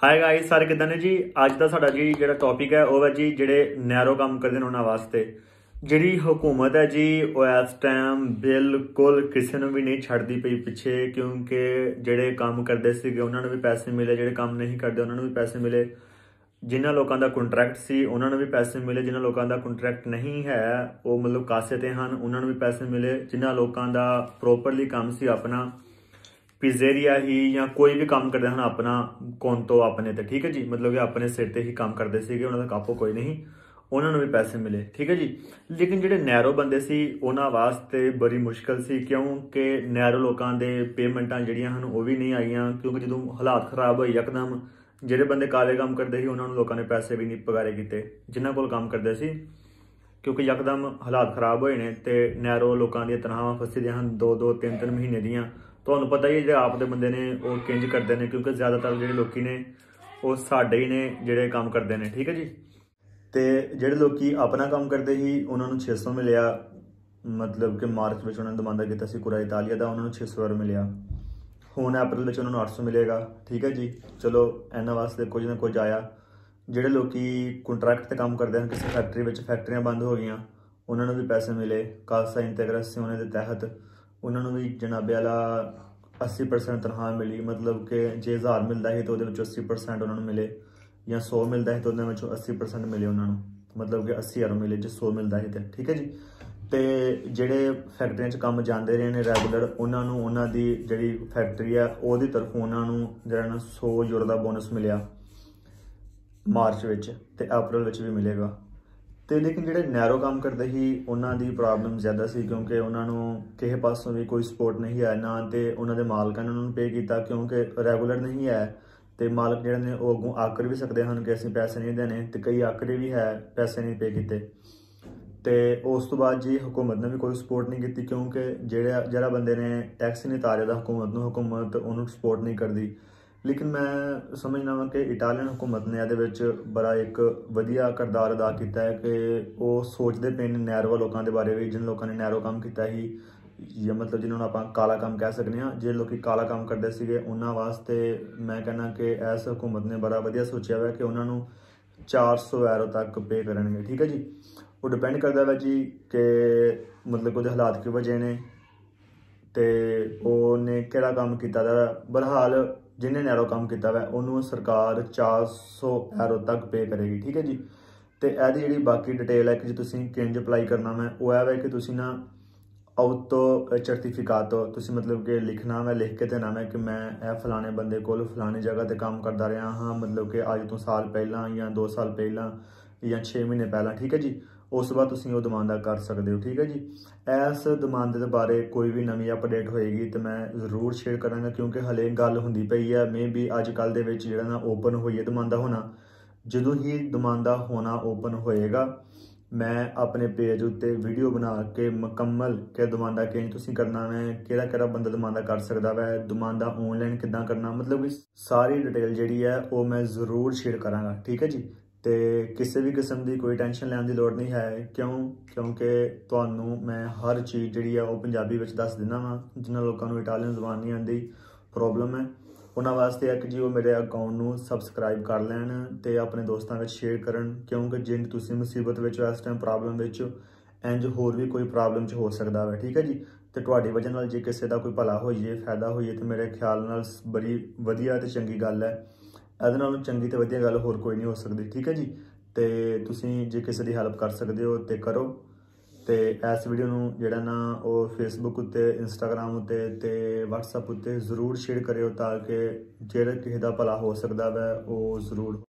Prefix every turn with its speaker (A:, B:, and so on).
A: Hi guys सारे किदां ने जी। अज का साडा जी जिहड़ा टॉपिक है वह है जी जिहड़े नैरो काम करते हैं उन्होंने वास्ते जिहड़ी हुकूमत है जी वो इस टाइम बिल्कुल किसी ने भी नहीं छड्डदी पई पिछे, क्योंकि जिहड़े काम करते थे उन्होंने भी पैसे मिले, जिहड़े काम नहीं करते उन्होंने भी पैसे मिले, जिन्होंने लोगों का कॉन्ट्रैक्ट सी उन्होंने भी पैसे मिले, जिन्होंने लोगों का कॉन्ट्रैक्ट नहीं है वो मतलब कासे ते हैं उन्होंने भी पैसे मिले, जिन्होंने लोगों का प्रोपरली काम सी अपना पिज़ेरिया ही या कोई भी काम करते हैं अपना कौन तो अपने ते, ठीक है जी, मतलब कि अपने सिर ते ही काम करते थे, उन्होंने कापो कोई नहीं, उन्होंने भी पैसे मिले, ठीक है जी। लेकिन ਜਿਹੜੇ नैरो बंदे सी उन्होंने वास्ते बड़ी मुश्किल सी, क्योंकि नैरो लोगों के पेमेंटा ਜਿਹੜੀਆਂ ਹਨ ਉਹ भी नहीं आईਆਂ, क्योंकि ਜਦੋਂ हालात खराब होए यकदम ਜਿਹੜੇ ਬੰਦੇ ਕਾਲੇ काम करते ਸੀ ਉਹਨਾਂ ਨੂੰ ਲੋਕਾਂ ਨੇ ਪੈਸੇ भी नहीं ਪਗਾਰੇ ਕੀਤੇ ਜਿਨ੍ਹਾਂ ਕੋਲ काम करते ਸੀ, क्योंकि यकदम हालात खराब होए ने ते नैरो लोगों दी तनख्वाहां फसी ਦੀਆਂ ਹਨ 2-2 3-3 महीने ਦੀਆਂ। ਤੁਹਾਨੂੰ पता ही जो आप दे बंदे ने वो किंज करते हैं, क्योंकि ज़्यादातर जो लोग ने वो साढ़े ही ने जोड़े काम करते हैं, ठीक है जी। तो जोड़े लोग अपना काम करते ही उन्होंने 600 मिलया, मतलब कि मार्च में उन्होंने डिमांडा किया कुरा इतालिया का, उन्होंने 600 मिलया, हुण अप्रैल में उन्होंने 800 मिलेगा, ठीक है जी। चलो इन्होंने वास्ते कुछ ना कुछ आया। जोड़े लोग कॉन्ट्रैक्ट पर काम करते हैं किसी फैक्ट्री में, फैक्ट्रियां बंद हो गई, उन्होंने भी पैसे मिले कासा इंटेग्रेसियोने के तहत, उन्होंने भी जनाबे वाला 80% तनख्वाह मिली, मतलब कि जे 1000 मिलता है तो 80% उन्होंने मिले, या 100 मिलता है तो 80% मिले उन्होंने, मतलब कि 80,000 मिले जो 100 मिलता है तो, ठीक है जी। तो जोड़े फैक्ट्रिया काम जाते रहे हैं रैगूलर उन्होंने जी फैक्ट्री है वो तरफों उन्होंने जो 100 यूरो का बोनस मिले मार्च में, तो अप्रैल में भी मिलेगा। तो लेकिन जोड़े नैरो काम करते ही उन्होंने प्रॉब्लम ज़्यादा सी, क्योंकि उन्होंने किसी पासों भी कोई सपोर्ट नहीं है ना, तो उन्होंने मालकां ने उन्होंने पे किया, क्योंकि रेगूलर नहीं है, तो मालक जोड़े ने वो अगों आकर भी सकते हैं कि असीं पैसे नहीं देने, तो कई आकरे भी है पैसे नहीं पे किए। तो उस तो बाद जी हुकूमत ने भी कोई सपोर्ट नहीं की, क्योंकि जरा बंदे ने टैक्स नहीं तारे दा हुकूमत उन्होंने सपोर्ट नहीं करती। लेकिन मैं समझना वा कि इटालियन हुकूमत ने ये बड़ा एक वधिया किरदार अदा किया है कि वो सोचते पे ने नैरो लोगों के बारे में, जिन लोगों ने नैरो काम किया ही, या मतलब जिन्होंने आप काला काम कह सकते हैं, जो लोग काला काम करते थे उन्होंने वास्ते मैं कहना कि इस हुकूमत ने बड़ा वधिया सोचा हुआ कि उन्होंने 400 यूरो तक पे करेंगे, ठीक है जी। वो डिपेंड करता है जी कि मतलब वो हालात की वजह ने, तो उन्हें किहड़ा काम किया, बहरहाल जिन्हें नैरो काम किया हुआ उन्होंने सरकार 400 यूरो तक पे करेगी, ठीक है जी। तो यह जी बाकी डिटेल है कि जो तुम किंज अप्लाई करना मैं वो है कि तुम ना आउतो सर्टिफिकातो तुम मतलब कि लिखना मैं लिख के देना मैं कि मैं फलाने बंदे को फलानी जगह पर काम करता रहा हाँ, मतलब कि अज तो साल पहला या 2 साल पहला या 6 महीने पहला, ठीक है जी। उस बाद तुम वो डिमांडा कर सकते हो, ठीक है जी। इस डिमांड के बारे कोई भी नवी अपडेट होएगी तो मैं जरूर शेयर कराँगा, क्योंकि हले गल होंदी पई है मे भी अजकल के जो ना ओपन हुई है डिमांडा होना, जो ही डिमांडा होना ओपन होएगा मैं अपने पेज उत्ते वीडियो बना के मुकम्मल कि डिमांडा कि तुम करना है, कि बंदा डिमांडा कर सकता वै, डिमांडा ऑनलाइन किदां करना, मतलब कि सारी डिटेल जी है वो मैं जरूर शेयर कराँगा, ठीक है जी। तो किसी भी किस्म की कोई टेंशन लैन की लोड़ नहीं है, क्योंकि तुहानू मैं हर चीज़ जी है वो पंजाबी में दस दिना वा, जिन्होंने लोगों को इटालियन जबान नहीं आती प्रॉब्लम है उन्होंने वास्ते है कि जी वो मेरे अकाउंट में सबसक्राइब कर लैन तो अपने दोस्तों में शेयर करन, क्योंकि जिन तुम मुसीबत में इस टाइम प्रॉब्लम इंज होर भी कोई प्रॉब्लम हो सकता है, ठीक है जी। तो तुहाडी वजह नाल जे किसी का कोई भला होइए फायदा होइए तो मेरे ख्याल नाल बड़ी वधिया तो चंगी गल है, ਇਹਦੇ ਨਾਲੋਂ चंगी तो वधिया गल होर कोई नहीं हो सकती, ठीक है जी। तो तुसीं जे किसी की हेल्प कर सकते हो तो करो। तो इस वीडियो नूं जिहड़ा ना वो फेसबुक उत्ते इंस्टाग्राम उत्ते ते व्हाट्सएप उत्ते जरूर शेयर करियो, ताकि जिहड़ा किसी का भला हो सकता है वो जरूर